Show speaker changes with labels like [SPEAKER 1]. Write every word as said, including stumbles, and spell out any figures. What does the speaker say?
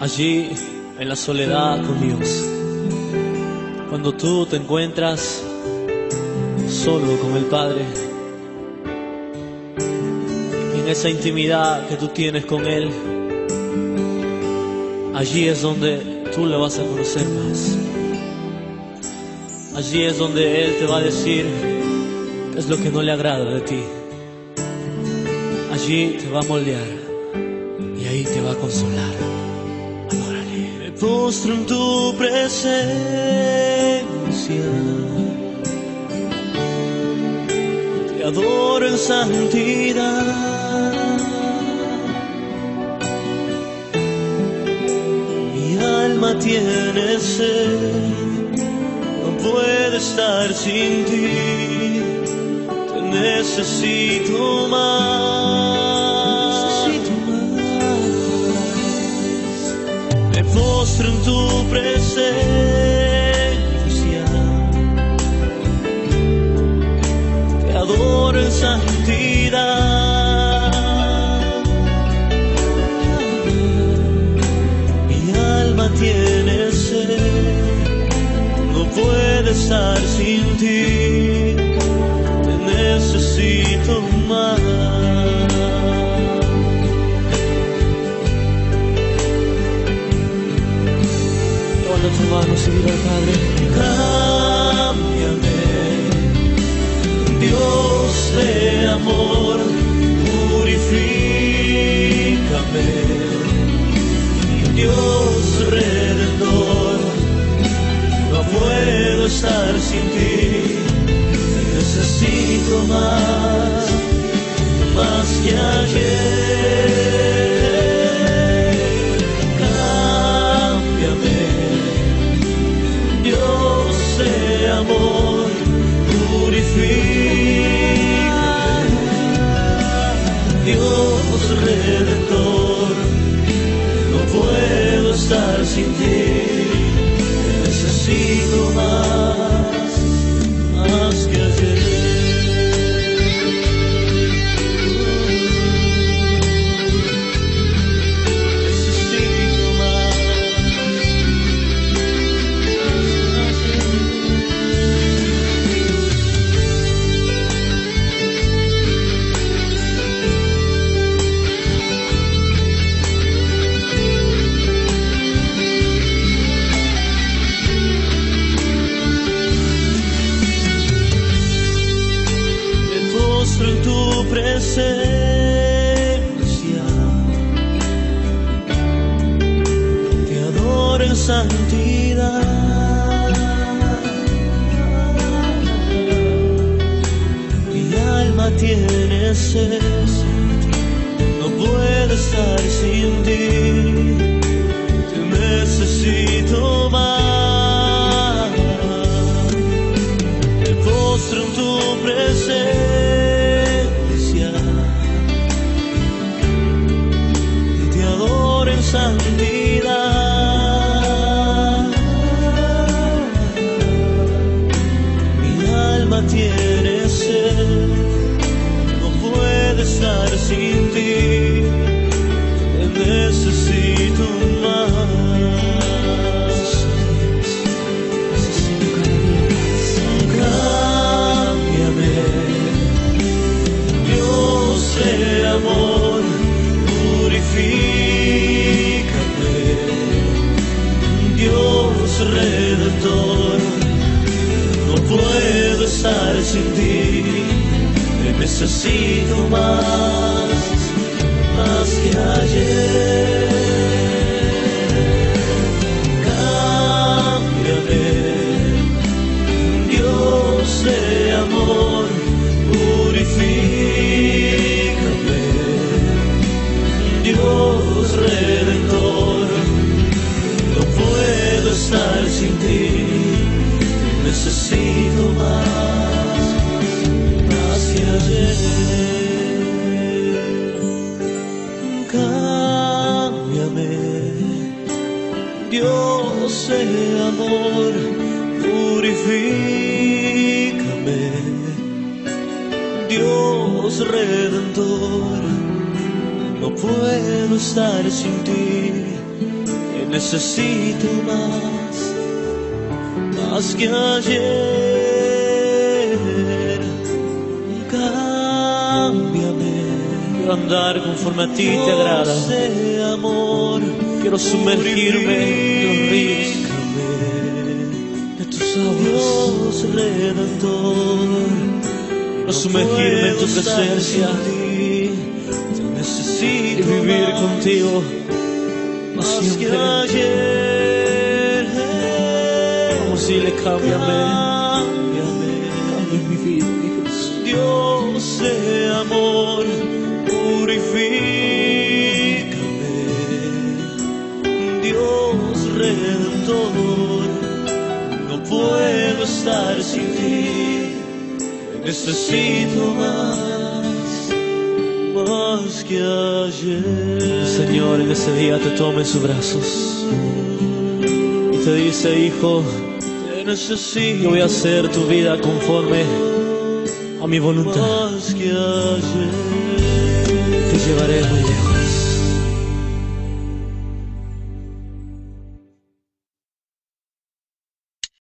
[SPEAKER 1] allí en la soledad con Dios. Cuando tú te encuentras solo con el Padre, en esa intimidad que tú tienes con Él, allí es donde tú le vas a conocer más. Allí es donde Él te va a decir qué es lo que no le agrada de ti. Allí te va a moldear y ahí te va a consolar. Adórale. Me postro en tu presencia, te adoro en santidad. Mi alma tiene sed, no puedo estar sin ti, te necesito más, necesito más. Me postro en tu presencia, te adoro en santidad. Mi alma tiene sed, no puedo estar sin ti, te necesito más. Levanta tus manos y dile al Padre: cámbiame, Dios de amor, purifícame, Dios redentor. No puedo estar sin ti, necesito más, más que ayer. Cámbiame, Dios de amor, purifícame, Dios redentor. No puedo estar sin ti, necesito más, más que ayer. Necesito más, más que en tu presencia, te adoro en santidad. Mi alma tiene sed, no puedo estar sin ti, te necesito más. Me postro en tu presencia, santidad. Mi alma tiene sed, no puede estar sin ti, te necesito más. Cámbiame, Dios de amor, purifícame, Dios redentor. No puedo estar sin ti, te necesito más, más que ayer. Cámbiame, Dios de amor, purifícame, Dios redentor. No puedo estar sin ti, necesito más, más que ayer. Cámbiame, Dios de amor, purifícame, Dios redentor. No puedo estar sin ti, te necesito más, más que ayer. Cámbiame,
[SPEAKER 2] quiero andar conforme a ti te agrada.
[SPEAKER 1] Dios de amor,
[SPEAKER 2] Quiero sumergirme en los ríos de tus aguas.
[SPEAKER 1] Dios redentor,
[SPEAKER 2] Quiero sumergirme en tu presencia y vivir contigo
[SPEAKER 1] más que
[SPEAKER 2] siempre.
[SPEAKER 1] ayer.
[SPEAKER 2] Vamos, dile, cámbiame,
[SPEAKER 1] Cámbiame,
[SPEAKER 2] cambia mi vida, mi Jesús.
[SPEAKER 1] Dios de amor, purifícame. Dios redentor, no puedo estar sin ti. Necesito más, más que ayer.
[SPEAKER 2] El Señor en ese día te toma en sus brazos y te dice: hijo,
[SPEAKER 1] Te necesito
[SPEAKER 2] yo voy a hacer tu vida conforme a mi voluntad.
[SPEAKER 1] más que ayer.
[SPEAKER 2] Te llevaré muy lejos.